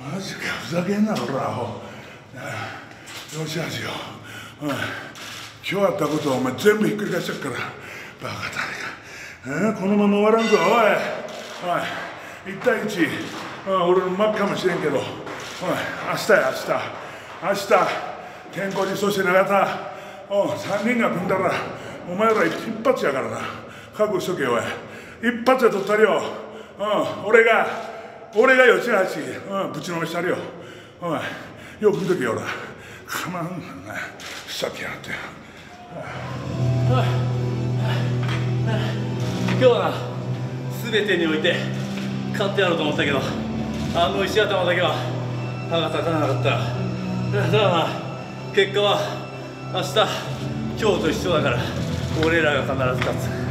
マジか、ふざけんなこらアホ。よしあしよ、今日あったことをお前全部ひっくり返しちゃっから、バカ誰が、このまま終わらんぞ。おい1対1、俺の負けかもしれんけど、おい明日や明日健康寺そして永田、3人が組んだらお前ら一発やからな、覚悟しとけよ。おい一発で取ったりよ。俺がよちあちぶちのめしたるよ。おいよく見とけよ。ほらかまんなふざけやがって。 今日はな、全てにおいて勝ってやろうと思ったけど、あの石頭だけは歯が立たなかったよ。だからな、結果は明日今日と一緒だから、俺らが必ず勝つ。